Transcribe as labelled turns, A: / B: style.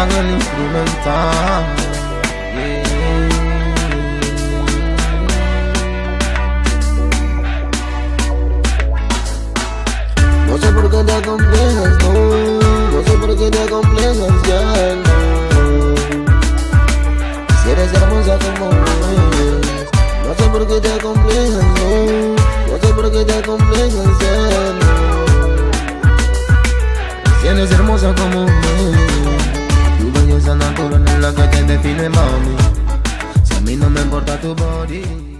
A: hago el instrumental. No sé por qué te acomplejas, no sé por qué te acomplejas, ya no. Si eres hermosa como es, no sé por qué te acomplejas, no sé por qué te acomplejas, ya no. Si eres hermosa como es, tu belleza natural es la que te define, mami. Si a mí no me importa tu body.